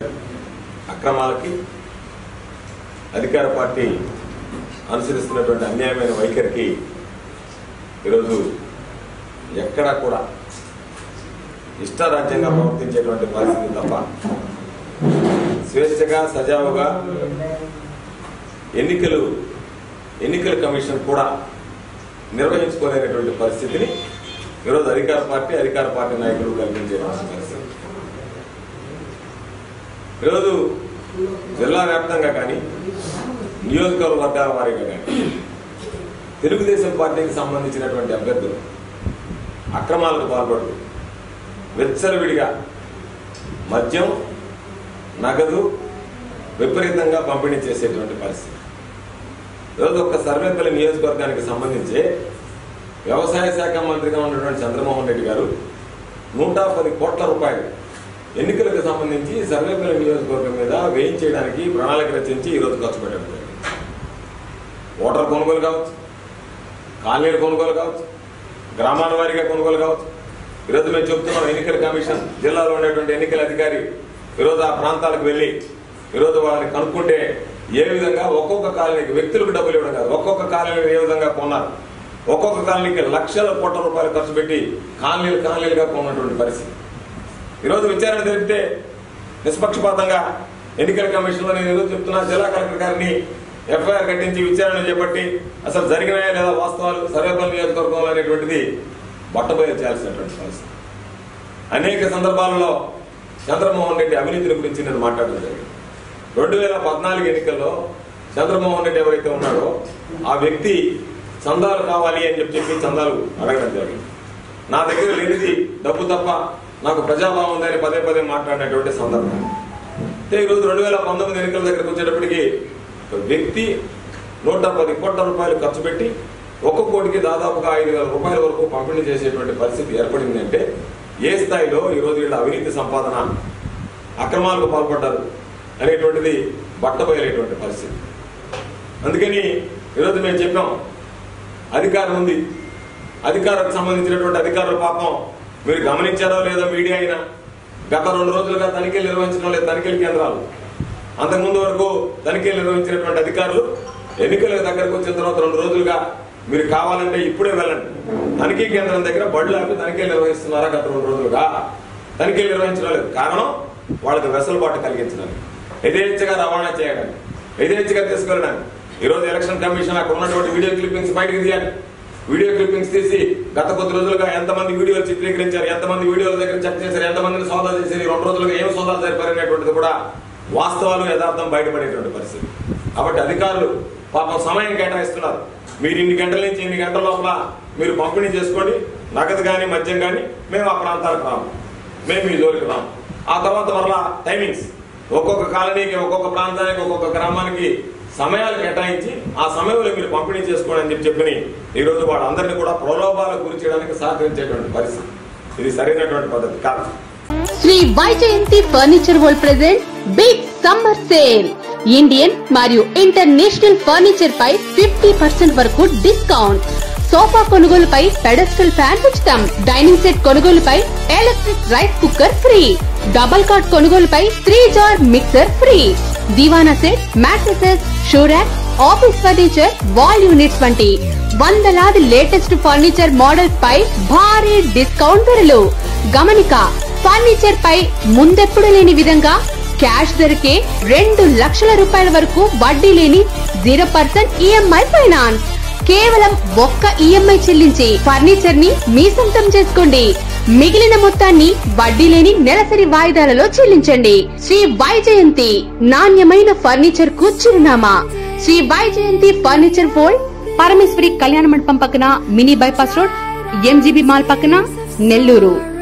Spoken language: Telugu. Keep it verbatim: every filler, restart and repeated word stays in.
అక్రమాలకి అధికార పార్టీ అనుసరిస్తున్నటువంటి అన్యాయమైన వైఖరికి ఈరోజు ఎక్కడా కూడా ఇష్టారాజ్యంగా ప్రవర్తించేటువంటి పరిస్థితి తప్ప స్వేచ్ఛగా సజావుగా ఎన్నికలు ఎన్నికల కమిషన్ కూడా నిర్వహించుకోలేనటువంటి పరిస్థితిని ఈరోజు అధికార పార్టీ అధికార పార్టీ నాయకులు కల్పించే పరిస్థితి. ఈరోజు జిల్లా వ్యాప్తంగా కానీ నియోజకవర్గాల వారీగా కానీ తెలుగుదేశం పార్టీకి సంబంధించినటువంటి అభ్యర్థులు అక్రమాలకు పాల్పడుతూ విచ్చలవిడిగా మద్యం నగదు విపరీతంగా పంపిణీ చేసేటువంటి పరిస్థితి. ఈరోజు ఒక్క సర్వేపల్లి నియోజకవర్గానికి సంబంధించి వ్యవసాయ శాఖ మంత్రిగా ఉన్నటువంటి చంద్రమోహన్ రెడ్డి గారు నూట పది కోట్ల రూపాయలు ఎన్నికలకు సంబంధించి సర్వేపల్లి నియోజకవర్గం మీద వేయించేయడానికి ప్రణాళిక రచించి ఈరోజు ఖర్చు పెట్టడం. ఓటర్ కొనుగోలు కావచ్చు, కాలనీల కొనుగోలు కావచ్చు, గ్రామాల వారీగా కొనుగోలు కావచ్చు. ఈరోజు మేము చెప్తున్నాం, ఎన్నికల కమిషన్ జిల్లాలో ఉండేటువంటి ఎన్నికల అధికారి ఈరోజు ఆ ప్రాంతాలకు వెళ్లి ఈరోజు వాళ్ళని కనుక్కుంటే ఏ విధంగా ఒక్కొక్క కాలనీకి వ్యక్తులకు డబ్బులు ఇవ్వడం కాదు, ఒక్కొక్క కాలనీని ఏ విధంగా కొన్నారు, ఒక్కొక్క కాలనీకి లక్షల కోట్ల రూపాయలు ఖర్చు పెట్టి కాలనీలు కాలనీలుగా కొన్నటువంటి పరిస్థితి. ఈరోజు విచారణ జరిపితే నిష్పక్షపాతంగా ఎన్నికల కమిషన్ లో నేను ఈరోజు చెప్తున్నా, జిల్లా కలెక్టర్ గారిని ఎఫ్ఐఆర్ కట్టించి విచారణ చేపట్టి అసలు జరిగినాయా లేదా వాస్తవాలు సర్వేపల్లి నియోజకవర్గంలో అనేటువంటిది బట్టబయలు చేయాల్సినటువంటి పరిస్థితి. అనేక సందర్భాలలో చంద్రమోహన్ రెడ్డి అవినీతిని గురించి నేను మాట్లాడడం జరిగింది. రెండు వేల పద్నాలుగు ఎన్నికల్లో చంద్రమోహన్ రెడ్డి ఎవరైతే ఉన్నాడో ఆ వ్యక్తి చందాలు కావాలి అని చెప్పి చెప్పి చందాలు అడగడం జరిగింది. నా దగ్గర లేనిది డబ్బు తప్ప నాకు ప్రజాభావం ఉందని పదే పదే మాట్లాడినటువంటి సందర్భం. అంటే ఈరోజు రెండు వేల పంతొమ్మిది ఎన్నికల దగ్గరకు వచ్చేటప్పటికి వ్యక్తి నూట పది కోట్ల రూపాయలు ఖర్చు పెట్టి ఒక్కొక్క కోటికి దాదాపుగా ఐదు వేల రూపాయల వరకు పంపిణీ చేసేటువంటి పరిస్థితి ఏర్పడింది. అంటే ఏ స్థాయిలో ఈరోజు వీళ్ళ అవినీతి సంపాదన అక్రమాలకు పాల్పడ్డారు అనేటువంటిది బట్టబయలేటువంటి పరిస్థితి. అందుకని ఈరోజు మేము చెప్పాం, అధికారం ఉంది, అధికారానికి సంబంధించినటువంటి అధికారుల పాపం మీరు గమనించారో లేదో మీడియా అయినా గత రెండు రోజులుగా తనిఖీలు నిర్వహించడం లేదు తనిఖీల కేంద్రాలు. అంతకుముందు వరకు తనిఖీలు నిర్వహించినటువంటి అధికారులు ఎన్నికల దగ్గరకు వచ్చిన తర్వాత రెండు రోజులుగా మీరు కావాలంటే ఇప్పుడే వెళ్ళండి, తనిఖీ కేంద్రం దగ్గర బడులు ఆపి తనిఖీలు నిర్వహిస్తున్నారా? గత రెండు రోజులుగా తనిఖీలు నిర్వహించడం లేదు. కారణం వాళ్ళకి వెసులుబాటు కలిగించడానికి, యథేచ్ఛగా రవాణా చేయడానికి, యథేచ్ఛగా తీసుకెళ్ళడానికి. ఈరోజు ఎలక్షన్ కమిషన్ అక్కడ ఉన్నటువంటి వీడియో క్లిప్పింగ్స్ బయటకు తీయాలి. వీడియో క్లిప్పింగ్స్ తీసి గత కొద్ది రోజులుగా ఎంతమంది వీడియోలు చిత్రీకరించారు, ఎంతమంది వీడియోల దగ్గర చెక్ చేశారు, ఎంతమందిని సోదాలు చేశారు, రెండు రోజులుగా ఏం సోదాలు జరిపారనేటువంటిది కూడా వాస్తవాలు యథార్థం బయటపడేటువంటి పరిస్థితి. కాబట్టి అధికారులు పాపం సమయం కేటాయిస్తున్నారు. మీరు ఇన్ని గంటల నుంచి ఇన్ని గంటల లోపల మీరు పంపిణీ చేసుకోండి, నగదు కానీ మద్యం కానీ మేము ఆ ప్రాంతాలకు రాము, మేము మీ జోలికి రాము. ఆ తర్వాత మరలా టైమింగ్స్ ఒక్కొక్క కాలనీకి ఒక్కొక్క ప్రాంతానికి ఒక్కొక్క గ్రామానికి సమయాలు కేటాయించి ఆ సమయంలో మీరు పంపిణీ చేసుకోండి అని చెప్పి చెప్పని ఈరోజు వాళ్ళందరినీ కూడా ప్రలోభాలకు గురి చేయడానికి సహకరించేటువంటి పరిస్థితి. ఇది సరైనటువంటి పద్ధతి కాదు. Sri Vaijayanti furniture world present big summer sale. Indian మరియు ఇంటర్నేషనల్ ఫర్నిచర్ పై ఫిఫ్టీ పర్సెంట్ వరకు డిస్కౌంట్. సోఫా కొనుగోలుపై పెడస్టల్ ఫ్యాన్ ఉచితం. డైనింగ్ సెట్ కొనుగోలుపై electric rice cooker free. Double cot కొనుగోలుపై త్రీ జార్ మిక్సర్ ఫ్రీ. దివానా set, mattresses, shoe rack, office furniture, wall units వంటి వందలాది లేటెస్ట్ ఫర్నిచర్ మోడల్స్ పై భారీ డిస్కౌంట్ ధరలు. గమనిక, ఫర్నిచర్ పై ముందెప్పుడు లేని విధంగా క్యాష్ ధరకే రెండు లక్షల రూపాయల వరకు వడ్డీ లేని జీరో పర్సెంట్ ఈఎంఐ ఫైనాన్స్. కేవలం ఒక్క ఈఎంఐ చెల్లించి ఫర్నిచర్ ని మీ సొంతం చేసుకోండి. మిగిలిన మొత్తాన్ని వడ్డీ లేని నెలసరి వాయిదాలలో చెల్లించండి. శ్రీ వైజయంతి నాణ్యమైన ఫర్నిచర్ కు చిరునామా. శ్రీ వైజయంతి ఫర్నిచర్ వరల్డ్, పరమేశ్వరి కళ్యాణ మండపం పక్కన, mini bypass road, MGB mall పక్కన, నెల్లూరు.